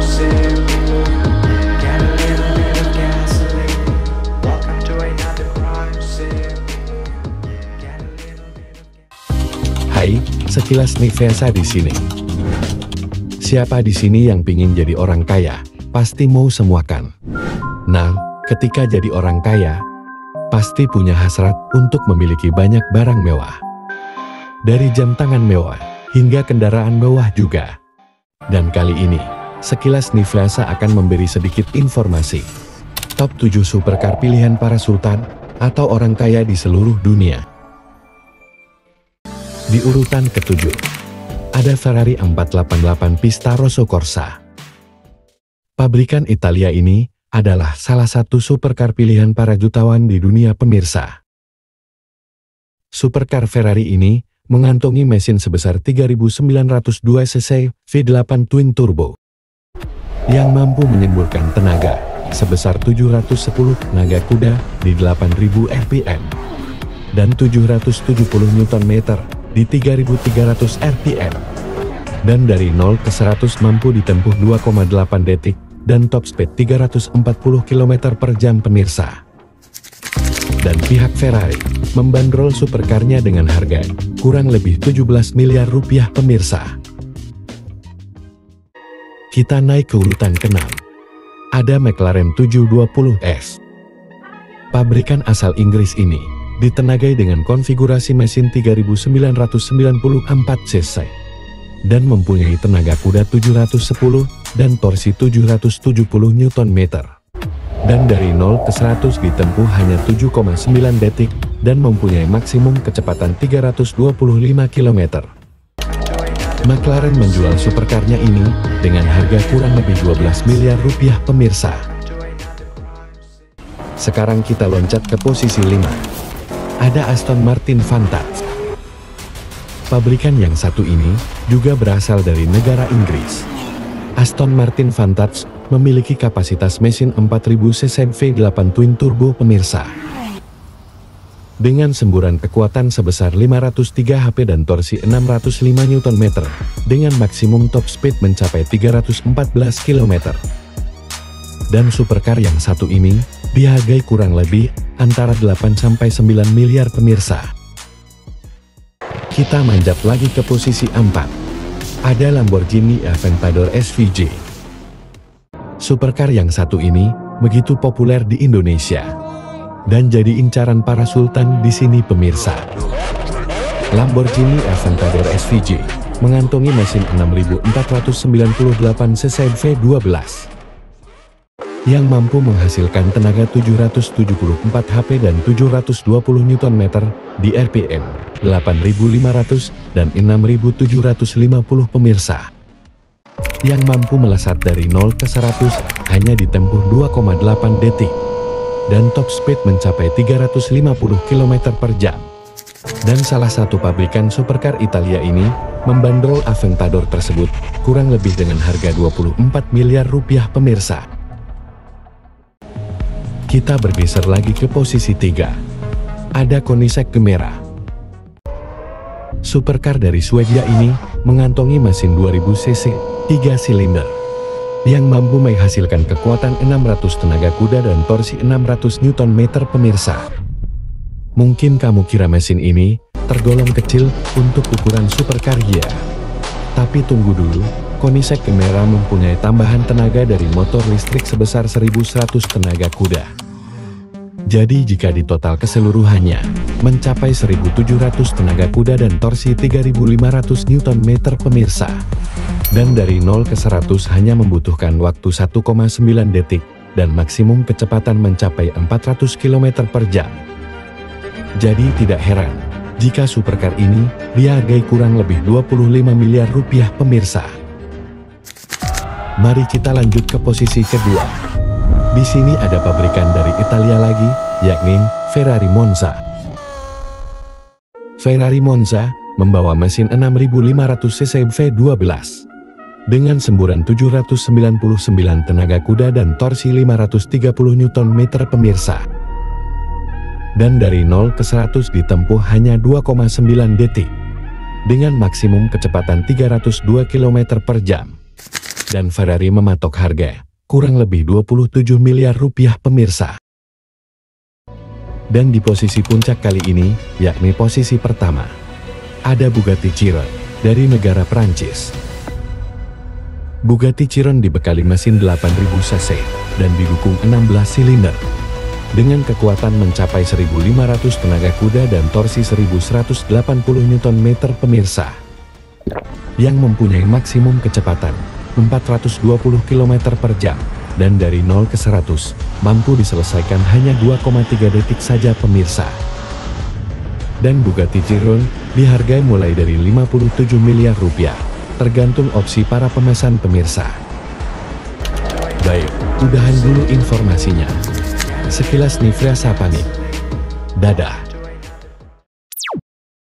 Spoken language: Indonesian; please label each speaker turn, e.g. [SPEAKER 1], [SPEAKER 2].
[SPEAKER 1] scene. Get a little bit of gasoline. Welcome to another crime scene. Get a little bit of
[SPEAKER 2] Hai, sekilas Nifesa di sini. Siapa di sini yang pingin jadi orang kaya? Pasti mau semua kan? Nah, ketika jadi orang kaya, pasti punya hasrat untuk memiliki banyak barang mewah. Dari jam tangan mewah, hingga kendaraan mewah juga. Dan kali ini, sekilas Nifesa akan memberi sedikit informasi. Top 7 supercar pilihan para sultan, atau orang kaya di seluruh dunia. Di urutan ke-7, ada Ferrari 488 Pista Rosso Corsa. Pabrikan Italia ini adalah salah satu supercar pilihan para jutawan di dunia pemirsa. Supercar Ferrari ini mengantongi mesin sebesar 3.902 cc V8 Twin Turbo yang mampu menyemburkan tenaga sebesar 710 tenaga kuda di 8.000 rpm dan 770 Nm di 3.300 rpm, dan dari 0 ke 100 mampu ditempuh 2,8 detik dan top speed 340 km per jam pemirsa. Dan pihak Ferrari membandrol supercarnya dengan harga kurang lebih 17 miliar rupiah pemirsa. Kita naik ke urutan ke-6. Ada McLaren 720S. Pabrikan asal Inggris ini ditenagai dengan konfigurasi mesin 3.994 cc dan mempunyai tenaga kuda 710 dan torsi 770 Nm, dan dari 0 ke 100 ditempuh hanya 7,9 detik dan mempunyai maksimum kecepatan 325 km. McLaren menjual supercarnya ini dengan harga kurang lebih 12 miliar rupiah pemirsa. Sekarang kita loncat ke posisi 5. Ada Aston Martin Vantage. Pabrikan yang satu ini juga berasal dari negara Inggris. Aston Martin Vantage memiliki kapasitas mesin 4.000 cc V8 Twin Turbo pemirsa. Dengan semburan kekuatan sebesar 503 HP dan torsi 605 Nm, dengan maksimum top speed mencapai 314 km. Dan supercar yang satu ini dihargai kurang lebih antara 8-9 miliar pemirsa. Kita manjat lagi ke posisi 4. Ada Lamborghini Aventador SVJ. Supercar yang satu ini begitu populer di Indonesia dan jadi incaran para sultan di sini pemirsa. Lamborghini Aventador SVJ mengantongi mesin 6.498 cc V12 yang mampu menghasilkan tenaga 774 HP dan 720 Nm di RPM 8.500 dan 6.750 pemirsa, yang mampu melesat dari 0 ke 100 hanya ditempuh 2,8 detik dan top speed mencapai 350 km per jam. Dan salah satu pabrikan supercar Italia ini membandrol Aventador tersebut kurang lebih dengan harga 24 miliar rupiah pemirsa. Kita bergeser lagi ke posisi 3. Ada Koenigsegg Gemera. Supercar dari Swedia ini mengantongi mesin 2000 cc 3 silinder yang mampu menghasilkan kekuatan 600 tenaga kuda dan torsi 600 Nm pemirsa. Mungkin kamu kira mesin ini tergolong kecil untuk ukuran supercar ya. Tapi tunggu dulu, Koenigsegg Gemera mempunyai tambahan tenaga dari motor listrik sebesar 1100 tenaga kuda. Jadi jika ditotal keseluruhannya, mencapai 1.700 tenaga kuda dan torsi 3.500 Nm pemirsa. Dan dari 0 ke 100 hanya membutuhkan waktu 1,9 detik, dan maksimum kecepatan mencapai 400 km per jam. Jadi tidak heran, jika supercar ini dihargai kurang lebih 25 miliar rupiah pemirsa. Mari kita lanjut ke posisi kedua. Di sini ada pabrikan dari Italia lagi, yakni Ferrari Monza. Ferrari Monza membawa mesin 6.500 cc V12 dengan semburan 799 tenaga kuda dan torsi 530 Nm pemirsa. Dan dari 0 ke 100 ditempuh hanya 2,9 detik dengan maksimum kecepatan 302 km per jam. dan Ferrari mematok harga kurang lebih 27 miliar rupiah pemirsa. Dan di posisi puncak kali ini, yakni posisi pertama, ada Bugatti Chiron dari negara Prancis. Bugatti Chiron dibekali mesin 8000 cc dan didukung 16 silinder dengan kekuatan mencapai 1500 tenaga kuda dan torsi 1180 Nm pemirsa, yang mempunyai maksimum kecepatan 420 km per jam dan dari 0 ke 100 mampu diselesaikan hanya 2,3 detik saja pemirsa. Dan Bugatti Chiron dihargai mulai dari 57 miliar rupiah, tergantung opsi para pemesan pemirsa. Baik, udahan dulu informasinya. Sekilas Nivrea sapa nih. Dadah.